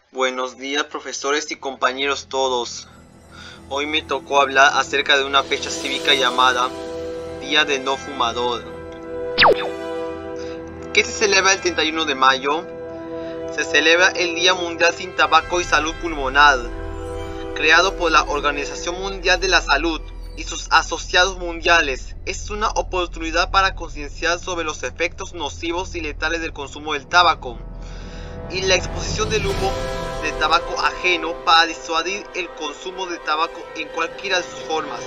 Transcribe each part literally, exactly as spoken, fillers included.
Buenos días, profesores y compañeros todos. Hoy me tocó hablar acerca de una fecha cívica llamada Día del No Fumador. ¿Qué se celebra el treinta y uno de mayo? Se celebra el Día Mundial sin Tabaco y Salud Pulmonar, creado por la Organización Mundial de la Salud y sus asociados mundiales. Es una oportunidad para concienciar sobre los efectos nocivos y letales del consumo del tabaco y la exposición del humo de tabaco ajeno para disuadir el consumo de tabaco en cualquiera de sus formas.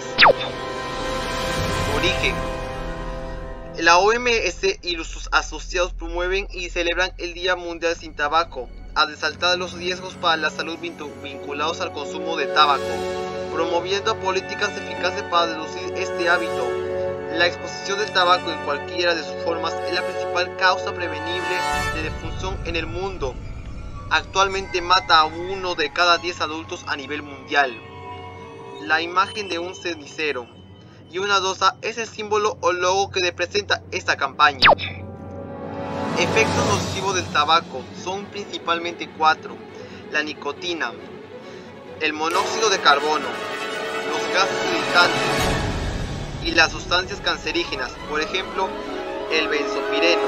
Origen. La O M S y sus asociados promueven y celebran el Día Mundial sin Tabaco, a resaltar los riesgos para la salud vinculados al consumo de tabaco, promoviendo políticas eficaces para reducir este hábito. La exposición del tabaco en cualquiera de sus formas es la principal causa prevenible de defunción en el mundo. Actualmente mata a uno de cada diez adultos a nivel mundial. La imagen de un cenicero y una rosa es el símbolo o logo que representa esta campaña. Efectos nocivos del tabaco son principalmente cuatro: la nicotina, el monóxido de carbono, los gases irritantes y las sustancias cancerígenas, por ejemplo, el benzopireno.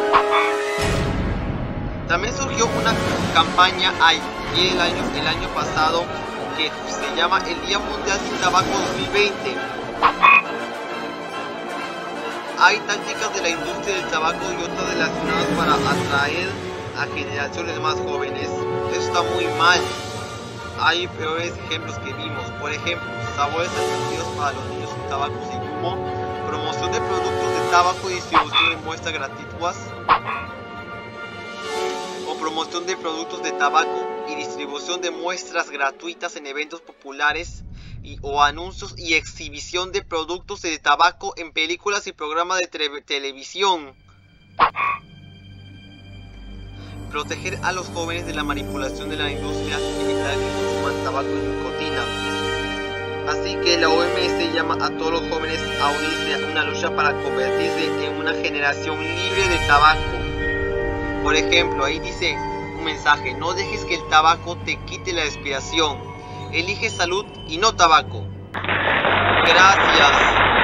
También surgió una campaña ahí el año, el año pasado que se llama el Día Mundial sin Tabaco dos mil veinte. Hay tácticas de la industria del tabaco y otras relacionadas para atraer a generaciones más jóvenes. Eso está muy mal. Hay peores ejemplos que vimos, por ejemplo, sabores atractivos para los niños sin tabaco sin humo, promoción de productos de tabaco y distribución de muestras gratuitas, o promoción de productos de tabaco y distribución de muestras gratuitas en eventos populares y, o anuncios y exhibición de productos de tabaco en películas y programas de televisión. Proteger a los jóvenes de la manipulación de la industria y evitar que consuman tabaco y nicotina. Así que la O M S llama a todos los jóvenes a unirse a una lucha para convertirse en una generación libre de tabaco. Por ejemplo, ahí dice un mensaje: no dejes que el tabaco te quite la respiración. Elige salud y no tabaco. Gracias.